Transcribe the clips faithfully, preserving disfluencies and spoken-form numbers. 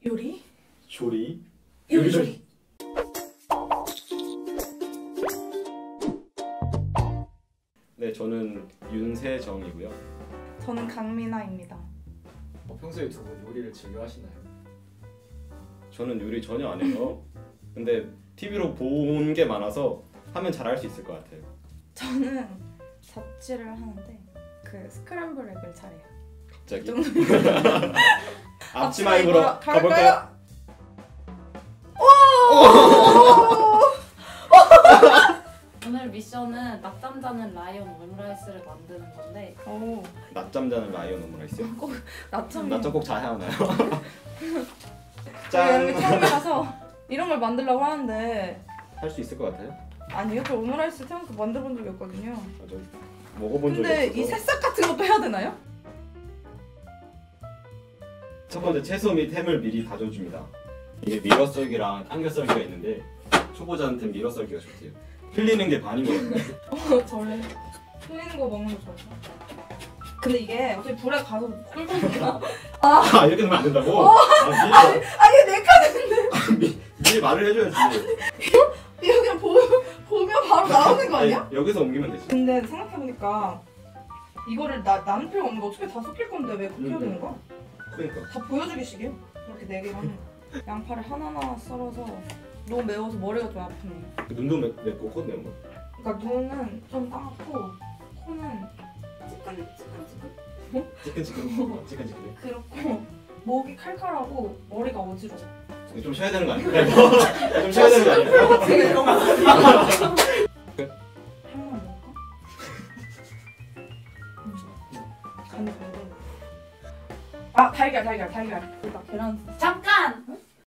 요리? 조리? 요리조리. 네, 저는 윤세정이고요. 저는 강민아입니다. 어, 평소에 두 분 요리를 즐겨 하시나요? 저는 요리 전혀 안 해요. 근데 티비로 본 게 많아서 하면 잘할 수 있을 것 같아요. 저는 자취를 하는데 그 스크램블 에그를 잘해요. 갑자기? 앞치마 앞치마 입으러 가볼까요? 오늘 미션은 낮잠 자는 라이언 오므라이스를 만드는 건데 오, 낮잠 자는 라이언 오므라이스요? 낮잠이 낮잠 꼭 자야 하나요? 제가 짠! 여기 처음이라서 이런 걸 만들려고 하는데 할 수 있을 것 같아요? 아니요, 저 오므라이스 태어나서 만들어본 적이 없거든요. 맞아. 먹어본 적이 근데 없어서. 이 새싹 같은 것도 해야 되나요? 첫 번째 채소 및 햄을 미리 다져줍니다. 이게 밀어 썰기랑 당겨 썰기가 있는데 초보자한테는 밀어 썰기가 좋대요. 흘리는 게 반인 거예요. 어, 저는 흘리는 거 먹는 거 좋아해요. 근데 이게 어차피 불에 가서 끓거든요. 아, 이렇게 넣으면 안 된다고? 어. 아, 미리, 아니 내 카드인데 미, 미리 말을 해줘야지. 이거 그냥 보, 보면 바로 나오는 거 아니야? 아니, 여기서 옮기면 되지. 근데 생각해보니까 이거를 나, 나는 필요가 없는데 어차피 다 섞일 건데 왜 그렇게 해야 되는 거야? 그러니까. 다 보여주기식이에요. 이렇게 네 개를 하는 거. 양파를 하나하나 썰어서 너무 매워서 머리가 좀 아프네. 눈도 맵, 맵고 코 매운 거. 그러니까 눈은 좀 따갑고 코는 찌끈 찌끈 찌끈 찌끈찌끈. 어, 찌끈찌끈해. 그렇고 목이 칼칼하고 머리가 어지러워. 좀 쉬어야 되는 거 아니야? 좀 쉬어야 되는 거 아니야? 지금 이런 거 햄만 먹을까? 간이 잘 돼. 아 달걀 달걀 달걀. 나 계란. 잠깐!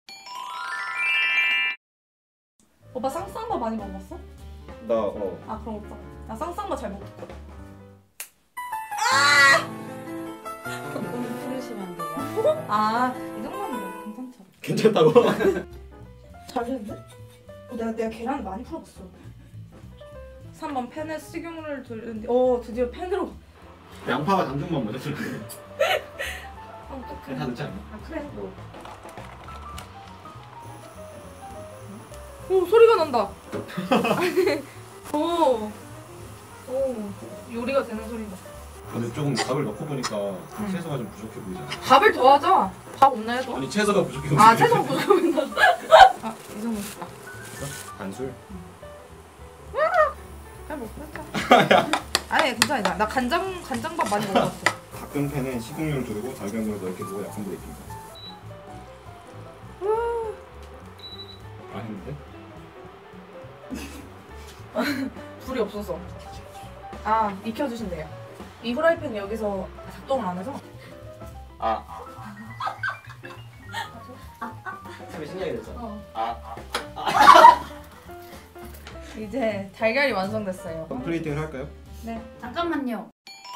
오빠 쌍쌍바 많이 먹었어? 나 어. 아 그럼 오빠 나 쌍쌍바 잘 먹었거든. 너무 풀으시면 안 돼요? 아이 정도면 뭐 괜찮죠. 괜찮다고? 잘 됐는데? 어, 내가 내가 계란을 많이 풀어봤어. 삼 번 팬에 식용유를 두르는데 어 드디어 팬으로. 양파가 당근만 먼저 들어가. 어, 어떡해. 다 넣지 않아? 아 그래 뭐. 오 소리가 난다. 오. 오 요리가 되는 소리다. 근데 조금 밥을 넣고 보니까 채소가 좀 부족해 보이잖아. 밥을 더 하자. 밥 없나요 또? 아니 채소가 부족해 보이잖아. 아 채소 부족합니다. 아이 정도 있다. 반술? 그냥 먹자. 아니 괜찮아. 나, 나 간장 간장밥 많이 먹어봤어. 가끔 팬에 식용유를 두르고 달걀물을 넣게 두고 약한 불에 익힙니다. 아닌데? 불이 없어서. 아 익혀주신대요. 이 프라이팬 여기서 작동을 안 해서. 아. 참 신기하게 됐잖아. 어. 아. 이제 달걀이 완성됐어요. 그럼 플레이팅을 할까요? 네. 잠깐만요.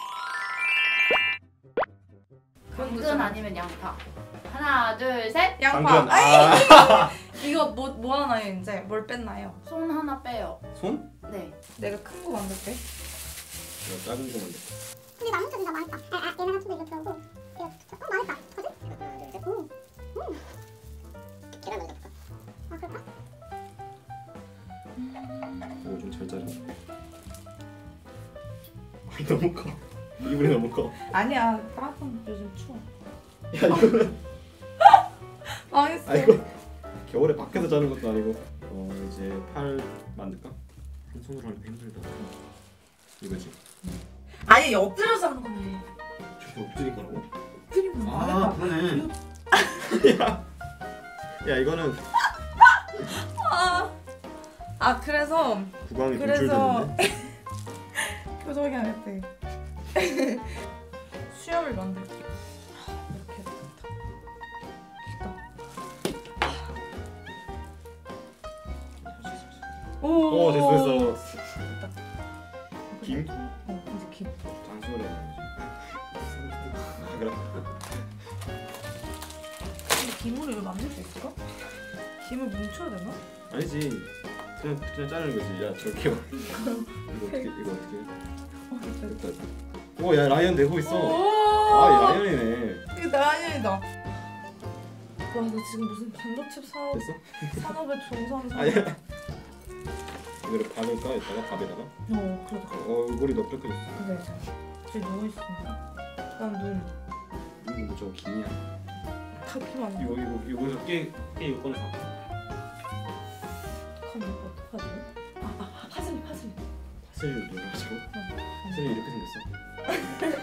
그건 당근 아니면 양파. 하나, 둘, 셋! 양파. 당근. 아이, 아. 이거 뭐, 뭐 하나요 이제? 뭘 뺐나요? 손 하나 빼요. 손? 네. 내가 큰 거 만들게. 이거 작은 거 만들. 근데 나 혼자 진짜 망했다. 아, 아, 얘는 한쪽도 이렇게 하고 이거 어 망했다. 뭐지? 하나, 둘, 셋. 오, 음. 계란 먼저 볼까? 아 그럴까? 이거 좀 잘 자르네. 너무 커. 이불이 너무 커. 아니야. 따뜻한 요즘 추워. 야 이거는. 망했어. 아 이거 겨울에 밖에서 자는 것도 아니고. 어 이제 팔 만들까? 한 손으로 하니까 힘들다. 이거지. 아니 엎드려서 하는 거네. 저기 엎드릴 거라고? 엎드리면 아 망했다. 그러네. 야, 야 이거는 아, 아 그래서 구강이 그래서 분출되는데. 표정이 안 했대. 수염을 만들게. 이렇게 해서 됐다. 오, 어 됐어 됐어. 김? 어 이제 김. 장수를 해야지. 아 그래. 근데 김으로 이걸 만들 수 있을까? 김을 뭉쳐야 되나? 아니지. 그냥 그냥 자르는 거지. 야 저기요. 이거 어떻게 이거 어떻게? 어, 됐다. 됐다. 오야 라이언 되고 있어. 오, 아, 이 라이언이네. 이거 라이언이다. 나 지금 무슨 반도체 사업 됐어? 산업에 종사하는 사람. 아니야. 이거를 밥을까 이따가 밥에다가. 어 그래도 어 얼굴이 너 뾰족해졌어. 네. 지금 누워 있습니다. 난눈 이거 뭐 저거 김이야. 닫기만 해. 이거 이거 이거 깨, 깨 이거 꺼내서. 어떡하냐 이거 어떡하지? 아, 아 파슬리 파슬리. 파슬리를 눌러가지고. 파슬리 이렇게 생겼어.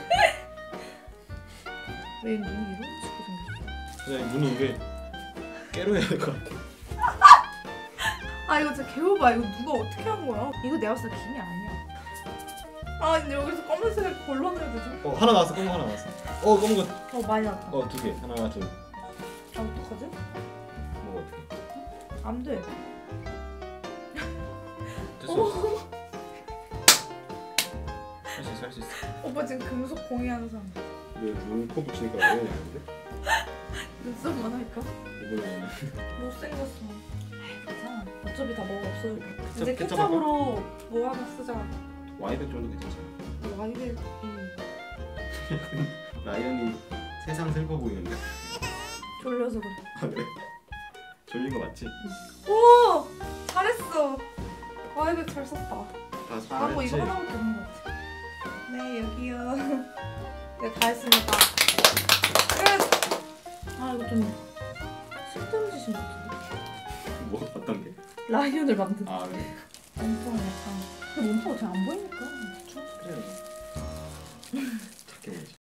왜 눈이 이런 식으로 생겼어? 그냥 눈이 이게 깨로 해야 될 것 같아. 아 이거 진짜 개오바. 이거 누가 어떻게 한 거야? 이거 내가 봤을 때 김이 아니야. 아 근데 여기서 검은색을 골라내야 되지? 어 하나 나왔어. 검은 거 하나 나왔어. 어 검은 거. 어 많이 났다. 어 두 개. 하나 둘. 아 어떡하지? 뭐 어떻게? 안 돼. 됐어. 할 수 있어 할 수 있어. 오빠 지금 금속 공예하는 사람. 왜 눈코 붙이니까 왜 그러는데? 눈썹만 할까? 이거는 못생겼어. 괜찮아. 어차피 다 먹어 없어요. 케첩, 이제 케첩 케첩으로 뭐 하나 쓰자. 와이백 정도 괜찮잖아. 뭐 와이백. 라이언이 세상 슬퍼 보이는데. 졸려서 그래. 아 그래? 졸린 거 맞지? 오! 잘했어. 와이백 잘 썼다. 아 잘한 거 이거 잘했지? 하나밖에 없는 것 같아. 네 여기요. 네 다 했습니다. 끝! 아 이거 좀 쓸데없는 짓인 것 같은데? 뭐 어떤 게? 라이언을 만든 아 그래? 몸통을 약간 근데 몸통이 잘 안 보이니까